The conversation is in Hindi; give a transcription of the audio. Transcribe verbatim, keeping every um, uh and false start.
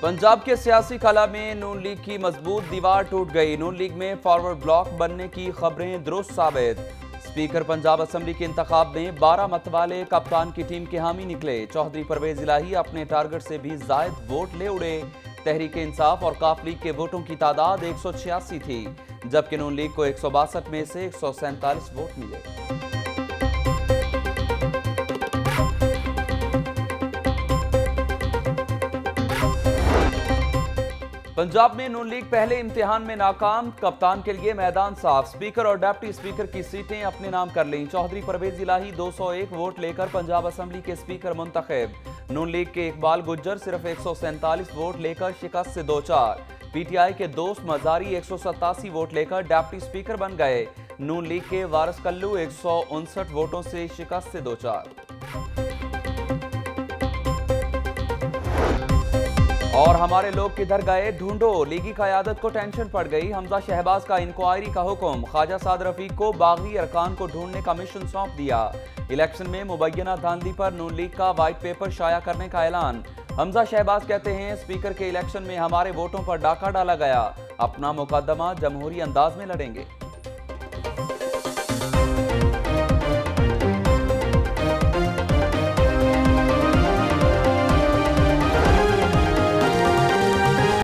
पंजाब के सियासी खला में नून लीग की मजबूत दीवार टूट गई। नून लीग में फॉरवर्ड ब्लॉक बनने की खबरें दुरुस्त साबित। स्पीकर पंजाब असम्बली के इंतखाब में बारह मत वाले कप्तान की टीम के हामी निकले। चौधरी परवेज-इलाही अपने टारगेट से भी जायद वोट ले उड़े। तहरीक इंसाफ और काफ लीग के वोटों की तादाद एक सौ छियासी थी, जबकि नून लीग को एक सौ बासठ में से एक सौ सैंतालीस वोट मिले। पंजाब में नून लीग पहले इम्तिहान में नाकाम, कप्तान के लिए मैदान साफ। स्पीकर और डिप्टी स्पीकर की सीटें अपने नाम कर लीं। चौधरी परवेज-इलाही दो सौ एक वोट लेकर पंजाब असम्बली के स्पीकर मुंतखब। नून लीग के इकबाल गुज्जर सिर्फ एक सौ सैंतालीस वोट लेकर शिकस्त से दो चार। पीटीआई के दोस्त मजारी एक सौ सतासी वोट लेकर डिप्टी स्पीकर बन गए। नून लीग के वारिस कल्लू एक सौ उनसठ वोटों से शिकस्त से दो चार। और हमारे लोग किधर गए ढूंढो, लीगी क़यादत को टेंशन पड़ गई। हमजा-शहबाज का इंक्वायरी का हुक्म। ख्वाजा-साद-रफीक को बागी अरकान को ढूंढने का मिशन सौंप दिया। इलेक्शन में मुबैना धांधली पर नून लीग का वाइट पेपर शाया करने का ऐलान। हमजा-शहबाज कहते हैं स्पीकर के इलेक्शन में हमारे वोटों पर डाका डाला गया, अपना मुकदमा जमहूरी अंदाज में लड़ेंगे।